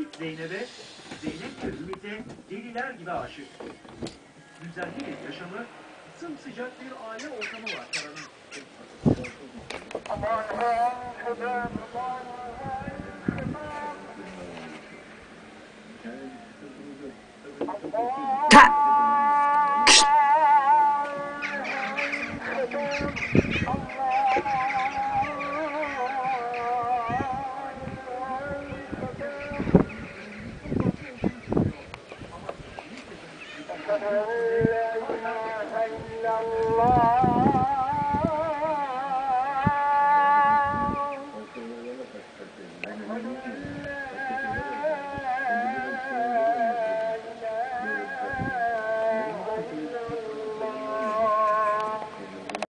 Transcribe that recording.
Zeynep'e, Zeynep de Ümit'e deliler gibi aşık. Düzenli bir yaşamı, sımsıcak bir aile ortamı var Karan'ın.